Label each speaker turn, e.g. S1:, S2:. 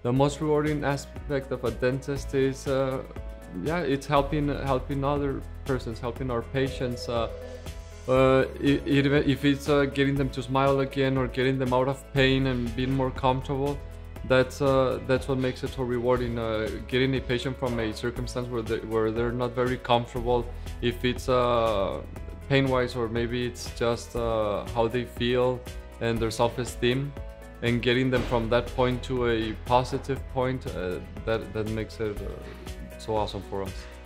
S1: The most rewarding aspect of a dentist is, yeah, it's helping other persons, helping our patients. Even if it's getting them to smile again or getting them out of pain and being more comfortable, that's what makes it so rewarding. Getting a patient from a circumstance where they're not very comfortable, if it's pain-wise or maybe it's just how they feel and their self-esteem, and getting them from that point to a positive point, that makes it so awesome for us.